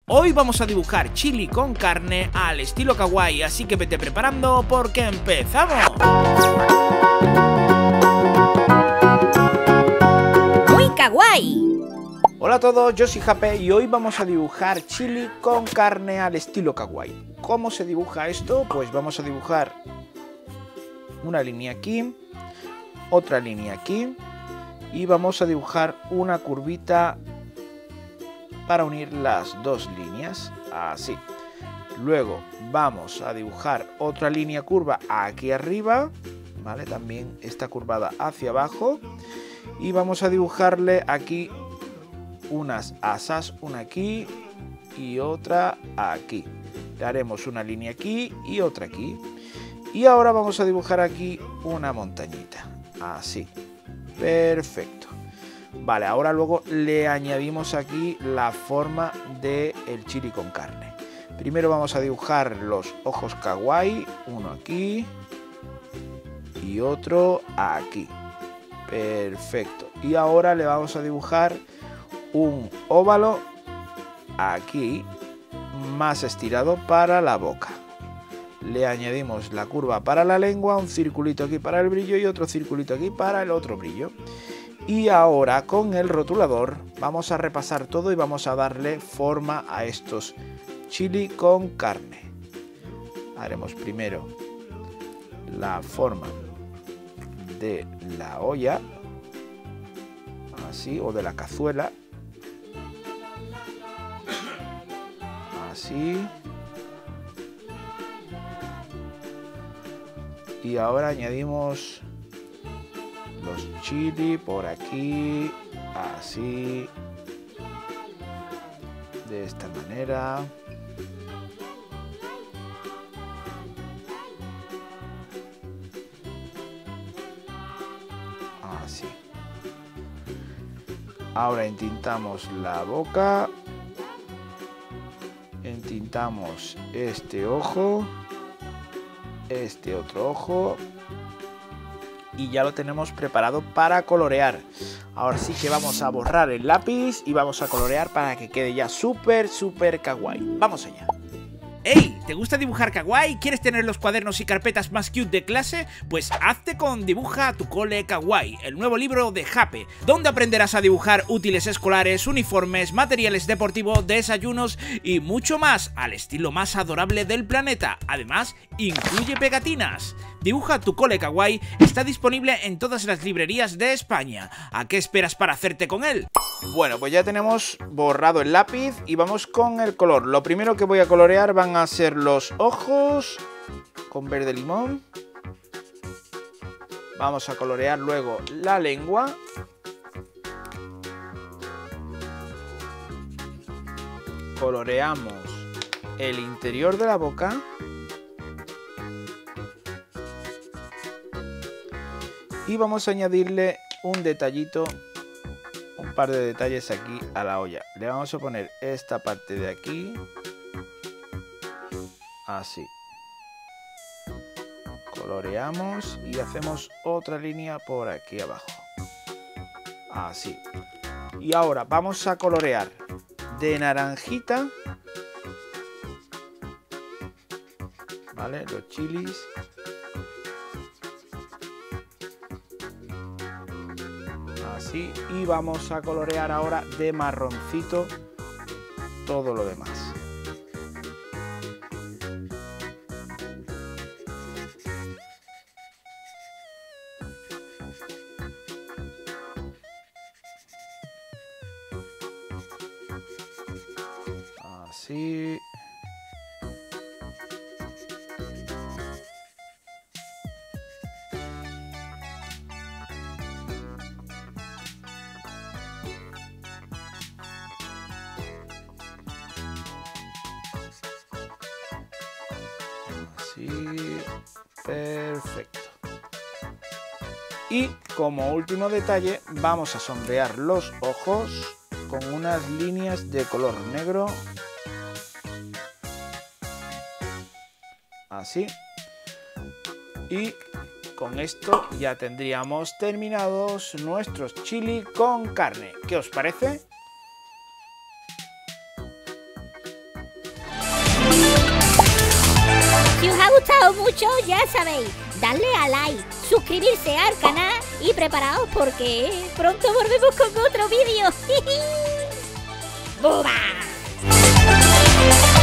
Hoy vamos a dibujar chili con carne al estilo kawaii, así que vete preparando porque empezamos. ¡Muy kawaii! Hola a todos, yo soy Jape y hoy vamos a dibujar chili con carne al estilo kawaii. ¿Cómo se dibuja esto? Pues vamos a dibujar una línea aquí, otra línea aquí y vamos a dibujar una curvita para unir las dos líneas, así. Luego vamos a dibujar otra línea curva aquí arriba, ¿vale? También está curvada hacia abajo. Y vamos a dibujarle aquí unas asas, una aquí y otra aquí. Le haremos una línea aquí y otra aquí. Y ahora vamos a dibujar aquí una montañita, así. Perfecto. Vale, ahora luego le añadimos aquí la forma del chili con carne. Primero vamos a dibujar los ojos kawaii, uno aquí y otro aquí. Perfecto. Y ahora le vamos a dibujar un óvalo aquí, más estirado para la boca. Le añadimos la curva para la lengua, un circulito aquí para el brillo y otro circulito aquí para el otro brillo. Y ahora con el rotulador vamos a repasar todo y vamos a darle forma a estos chili con carne. Haremos primero la forma de la olla, así, o de la cazuela, así. Y ahora añadimos los chili por aquí, así, de esta manera. Así. Ahora entintamos la boca, entintamos este ojo, este otro ojo. Y ya lo tenemos preparado para colorear. Ahora sí que vamos a borrar el lápiz y vamos a colorear para que quede ya súper kawaii. Vamos allá. ¡Hey! ¿Te gusta dibujar kawaii? ¿Quieres tener los cuadernos y carpetas más cute de clase? Pues hazte con Dibuja tu Cole Kawaii, el nuevo libro de Jape, donde aprenderás a dibujar útiles escolares, uniformes, materiales deportivos, desayunos y mucho más, al estilo más adorable del planeta. Además, incluye pegatinas. Dibuja tu Cole Kawaii está disponible en todas las librerías de España. ¿A qué esperas para hacerte con él? Bueno, pues ya tenemos borrado el lápiz y vamos con el color. Lo primero que voy a colorear van a ser los ojos con verde limón. Vamos a colorear luego la lengua. Coloreamos el interior de la boca. Y vamos a añadirle un detallito, un par de detalles aquí a la olla. Le vamos a poner esta parte de aquí, así. Coloreamos y hacemos otra línea por aquí abajo, así. Y ahora vamos a colorear de naranjita, ¿vale? Los chilis. Así, y vamos a colorear ahora de marroncito todo lo demás. Así. Así, perfecto. Y como último detalle vamos a sombrear los ojos con unas líneas de color negro, así. Y con esto ya tendríamos terminados nuestros chili con carne. ¿Qué os parece? gustado mucho, ya sabéis, darle a like, suscribirse al canal y preparaos porque pronto volvemos con otro vídeo. ¡Buba!